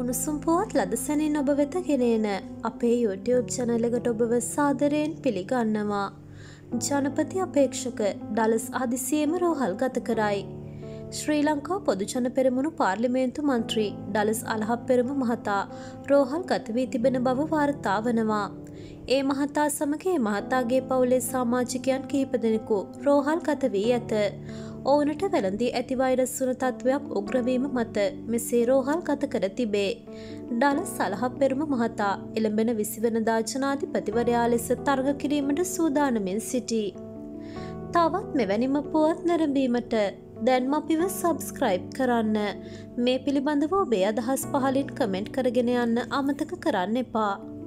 උණුසුම් පුවත් ලද සැනින් ඔබ වෙත ගෙනෙන අපේ YouTube channel එකට ඔබව සාදරයෙන් පිළිගන්නවා. ජනපති අපේක්ෂක ඩලස් ආදිසියේම රෝහල් ගත කරයි. ශ්‍රී ලංකා පොදු ජන පෙරමුණු පාර්ලිමේන්තු මන්ත්‍රී ඩලස් අලහප්පෙරම මහතා රෝහල් ගත වී තිබෙන බව වාර්තා වනවා. ඒ මහතා සමග ඒ මහතාගේ පවුලේ සමාජිකයන් කිහිප දෙනෙකු රෝහල් ගත වී ඇත. ඔවුනට වැළඳී ඇති වෛරස් වුණ තත්ත්වයක් උග්‍රවීම මත මෙසේ රෝහල් ගත කර තිබේ. ඩලස් අලහප්පෙරම මහතා එළඹෙන 20 වෙනිදා ජනාධිපතිවරයා ලෙස තරඟ කිරීමට සූදානමින් සිටී. තවත් මෙවැනිම පුවත් නැරඹීමට දැන්ම අපිව සබ්ස්ක්‍රයිබ් කරන්න. මේ පිළිබඳව ඔබේ අදහස් පහලින් කමෙන්ට් කරගෙන යන්න අමතක කරන්න එපා.